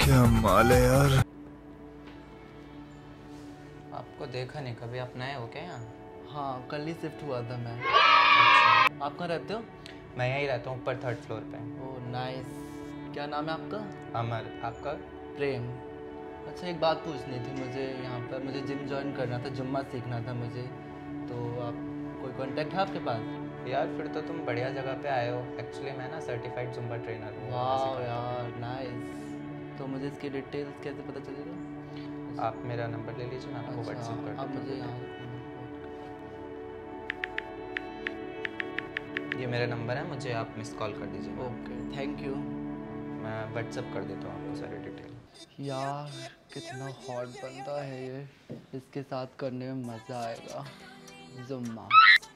क्या माल है यार। आपको देखा नहीं कभी, आप नए हो क्या यहाँ? हाँ, कल ही शिफ्ट हुआ था मैं। आप कहाँ रहते हो? मैं यहीं रहता हूँ, ऊपर 3rd फ्लोर पे। Oh nice. क्या नाम है आपका? अमर, आपका? प्रेम। अच्छा, एक बात पूछनी थी मुझे। यहाँ पर मुझे जिम ज्वाइन करना था, जुम्मा सीखना था मुझे। तो आप कोई कांटेक्ट है आपके पास? यार फिर तो तुम बढ़िया जगह पे आए हो। एक्चुअली मैं ना सर्टिफाइड जुम्बा ट्रेनर हूँ। वाह यार, नाइस। तो मुझे इसकी डिटेल्स कैसे पता चलेगा? आप मेरा नंबर ले लीजिए, मैं आपको अच्छा, व्हाट्सएप कर आप देता मुझे हूँ। यहाँ ये मेरा नंबर है, मुझे आप मिस कॉल कर दीजिए। Okay, thank you. मैं व्हाट्सएप कर देता हूँ आपको सारी डिटेल। यार कितना हॉट बंदा है ये, इसके साथ करने में मज़ा आएगा। Jumma.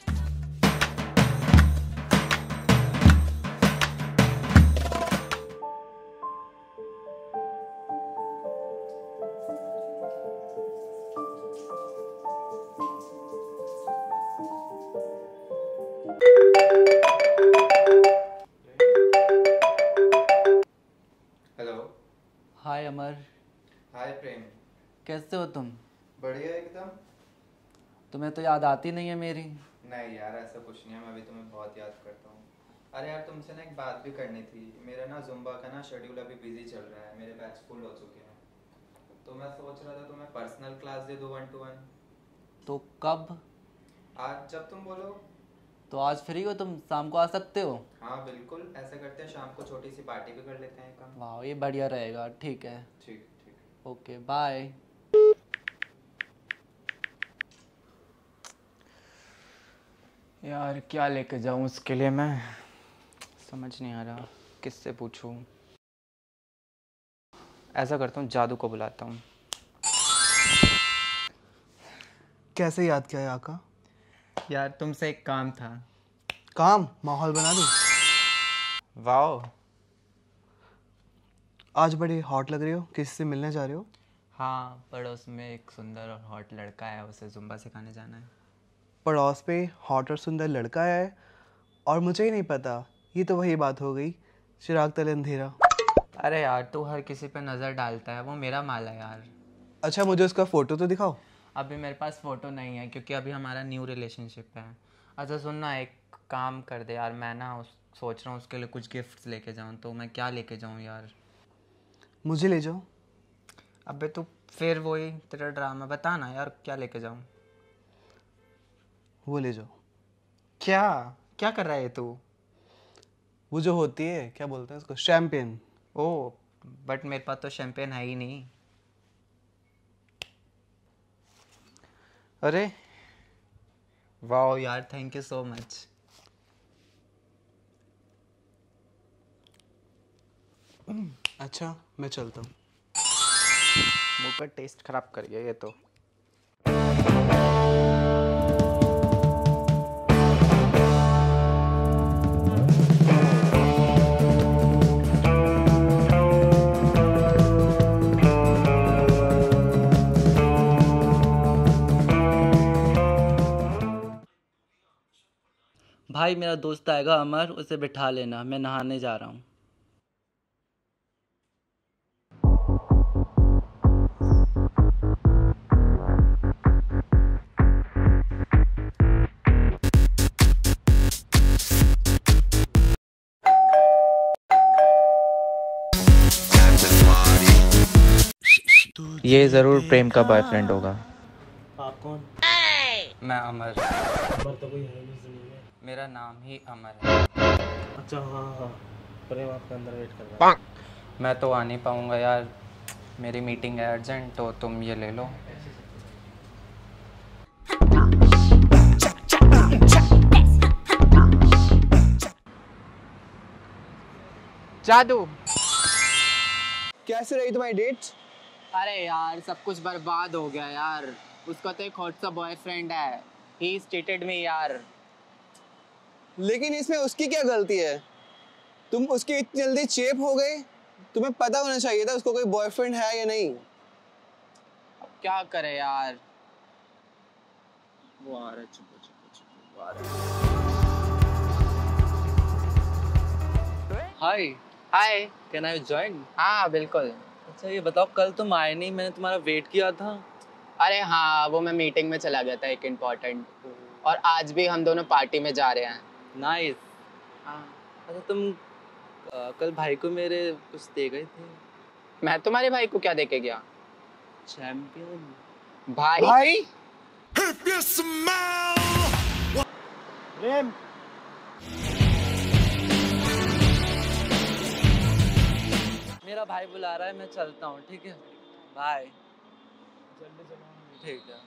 Hello. Hi Amar, hi Prem. कैसे हो तुम? बढ़िया एकदम। तुम्हें तो याद आती नहीं है मेरी। नहीं यार, ऐसा कुछ नहीं है, मैं भी तुम्हें बहुत याद करता हूँ। अरे यार, तुमसे ना एक बात भी करनी थी। मेरा ना जुम्बा का ना शेड्यूल अभी बिजी चल रहा है, मेरे बैच फुल हो चुके हैं। तो मैं सोच रहा था तुम्हें पर्सनल क्लास दे दूँ 1-to-1। तो कब? आज जब तुम बोलो। तो आज फ्री हो तुम? शाम को आ सकते हो? हाँ बिल्कुल, ऐसा करते हैं, शाम को छोटी सी पार्टी भी कर लेते हैं कम। वाह, ये बढ़िया रहेगा। ठीक है, ठीक ठीक। Okay bye. यार क्या लेके जाऊँ उसके लिए, मैं समझ नहीं आ रहा किससे पूछूं। ऐसा करता हूँ, जादू को बुलाता हूँ। कैसे याद किया आका? यार तुमसे एक काम था। काम? माहौल बना दूं? वाह। आज बड़ी हॉट लग रही हो, किसी से मिलने जा रहे हो? हाँ, पड़ोस में एक सुंदर और हॉट लड़का है, उसे जुम्बा सिखाने जाना है। पड़ोस पे हॉट और सुंदर लड़का है और मुझे ही नहीं पता। ये तो वही बात हो गई, चिराग तले अंधेरा। अरे यार, तू हर किसी पे नज़र डालता है, वो मेरा माल है यार। अच्छा, मुझे उसका फ़ोटो तो दिखाओ। अभी मेरे पास फ़ोटो नहीं है क्योंकि अभी हमारा न्यू रिलेशनशिप है। अच्छा सुन ना, एक काम कर दे यार, मैं ना सोच रहा हूँ उसके लिए कुछ गिफ्ट्स लेके जाऊँ। तो मैं क्या लेके जाऊँ यार? मुझे ले जाओ। अबे तू फिर वही तेरा ड्रामा, बता ना यार, क्या लेके जाऊँ? वो ले जाओ। क्या क्या कर रहा है तू? वो जो होती है, क्या बोलते हैं उसको, शैम्पेन। ओह, बट मेरे पास तो शैम्पेन है ही नहीं। अरे वाह यार, थैंक यू सो मच। अच्छा, मैं चलता हूँ। मुंह का टेस्ट खराब कर गया ये तो। भाई मेरा दोस्त आएगा अमर, उसे बिठा लेना, मैं नहाने जा रहा हूँ। ये जरूर प्रेम का बॉयफ्रेंड होगा। आप कौन? मैं अमर। नंबर तो कोई है नहीं सुनी में। मेरा नाम ही अमर है। अच्छा हाँ हाँ, प्रेम आपके अंदर वेट कर रहा है। मैं तो आ नहीं पाऊँगा यार, मेरी मीटिंग है अर्जेंट, तो तुम ये ले लो। जादू। कैसे रही तुम्हारी डेट्स? अरे यार, सब कुछ बर्बाद हो गया यार। उसका तो एक हॉट सा बॉयफ्रेंड है, ही चीटेड मी यार। लेकिन इसमें उसकी क्या गलती है? तुम उसकी इतनी जल्दी चेप हो गए? तुम्हें पता होना चाहिए था उसको कोई बॉयफ्रेंड है या नहीं। अब क्या करे यार। वो आ रहा है, चुप चुप चुप, वो आ रहा है। Hi. Hi. Can I join? हाँ बिल्कुल। अच्छा ये बताओ, कल तुम आए नहीं, मैंने तुम्हारा वेट किया था। अरे हाँ, वो मैं मीटिंग में चला गया था एक इम्पोर्टेंट, और आज भी हम दोनों पार्टी में जा रहे हैं। नाइस। हाँ। अच्छा तुम कल भाई को मेरे कुछ दे गए थे। मैं तुम्हारे भाई को क्या देके गया? चैंपियन भाई भाई प्रेम मेरा भाई बुला रहा है, मैं चलता हूँ, ठीक है, बाय। जल्दी चलो। ठीक है।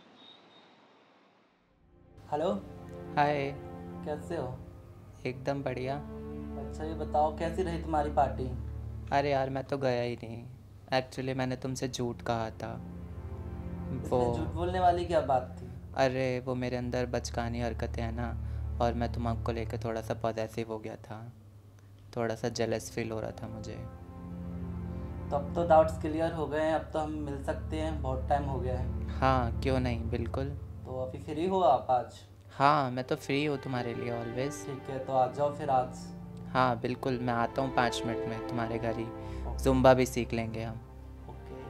हेलो, हाय, कैसे हो? एकदम बढ़िया। अच्छा ये बताओ, कैसी रही तुम्हारी पार्टी? अरे यार मैं तो गया ही नहीं, एक्चुअली मैंने तुमसे झूठ कहा था। वो इसमें झूठ बोलने वाली क्या बात थी? अरे वो मेरे अंदर बचकानी हरकतें हैं ना, और मैं तुमको लेकर थोड़ा सा पॉजेसिव हो गया था, थोड़ा सा जेलस फील हो रहा था मुझे। तो अब तो डाउट्स क्लियर हो गए हैं, अब तो हम मिल सकते हैं, बहुत टाइम हो गया है। हाँ क्यों नहीं, बिल्कुल। तो अभी फ्री हो आप आज? हाँ मैं तो फ्री हूँ तुम्हारे लिए ऑलवेज। ठीक है, तो आ जाओ फिर आज। हाँ बिल्कुल, मैं आता हूँ 5 मिनट में तुम्हारे घर ही, जुम्बा भी सीख लेंगे हम। Okay.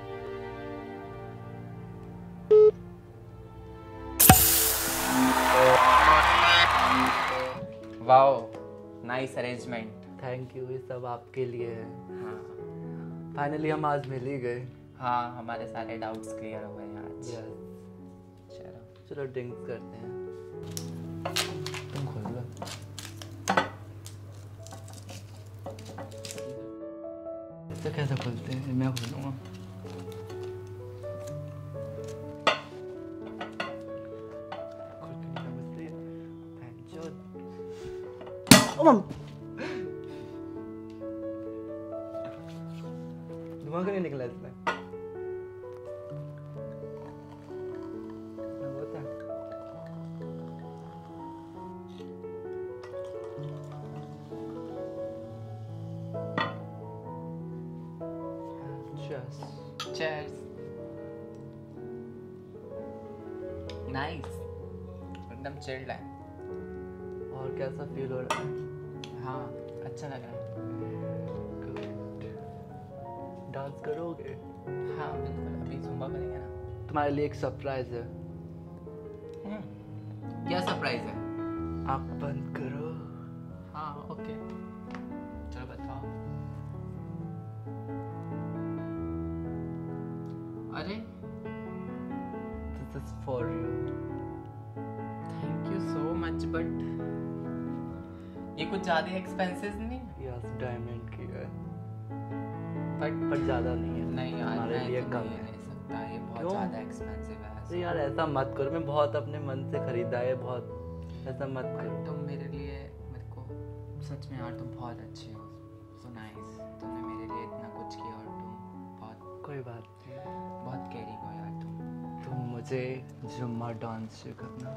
Wow, nice arrangement. Thank you, ये सब आपके लिए है। हाँ फाइनली हम आज मिल ही गए। हाँ, हमारे सारे डाउट्स क्लियर हो गए आज। यस। चलो चलो ड्रिंक्स करते हैं। तुम खोल लो। तो कैसे खोलते हैं? मैं खोलूँगा। दिमाग नहीं निकला इसमें। होता है। Cheers. चीयर्स। नाइस, एकदम चिल्ड है। और कैसा फील हो रहा है? हाँ अच्छा लग रहा है। डांस करोगे? हाँ बिल्कुल, अभी जुम्बा करेंगे ना। तुम्हारे लिए एक सरप्राइज है। क्या सरप्राइज है? आप बंद करो। हाँ ओके, चलो बताओ। अरे This is for you. Thank you so much, but ये कुछ ज़्यादा एक्सपेंसिव नहीं? यस, डायमंड की है, बट पर ज़्यादा नहीं है। नहीं यार, हमारे मैं लिए तो कम नहीं है। ले सकता, ये बहुत क्यों? ज़्यादा एक्सपेंसिव है। अरे यार ऐसा मत करो, मैं बहुत अपने मन से खरीदा है, बहुत ऐसा मत बट करो। तुम मेरे लिए, मेरे को सच में यार तुम बहुत अच्छे हो, सो नाइस। तुमने मेरे लिए इतना कुछ किया, और तुम बहुत कोई बात नहीं। बहुत केयरिंग हो यार तुम। तुम मुझे जुम्मा डांस सिखाना।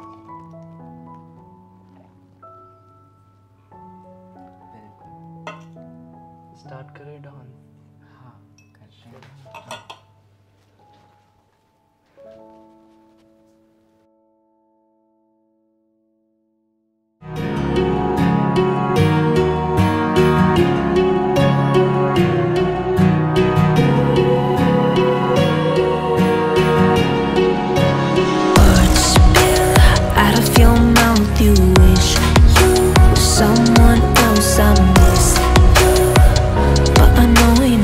बिल्कुल। स्टार्ट करें डांस? हाँ करते हैं। Out of your mouth, you wish you were someone else. I miss you, but I know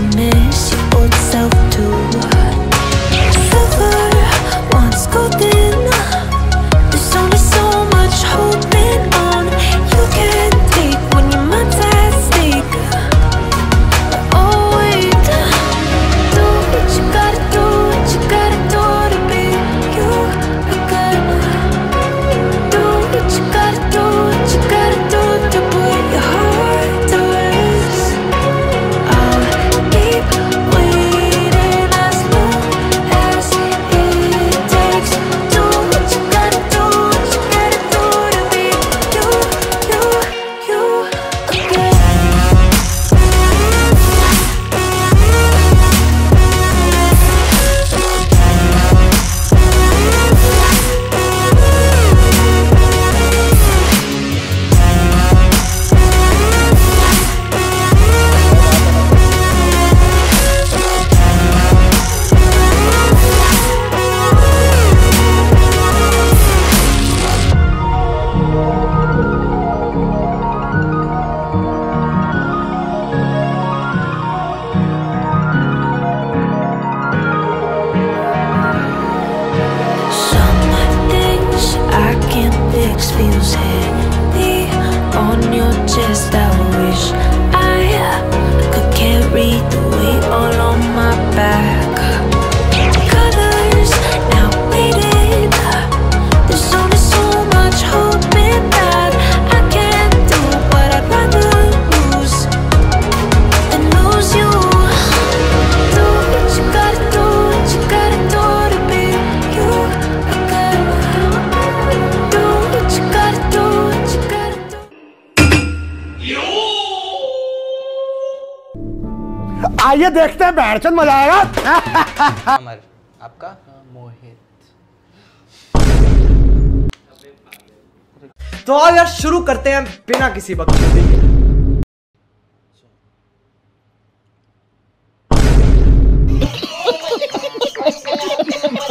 on your chest. I wish I could carry the weight all on my back. Colors now faded. There's only so much hoping that I can't do, but I'd rather lose than lose you. Do what you gotta do, what you gotta do to be you again. Do what you gotta do, what you gotta do. आइए देखते हैं बैठचंद मजा आएगा। अमर, आपका? मोहित। तो आओ यार शुरू करते हैं बिना किसी बकचोदी के।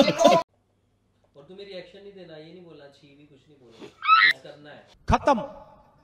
और तुम्हें रिएक्शन नहीं देना, ये नहीं बोलना छी भी, कुछ नहीं बोलना, करना है। खत्म।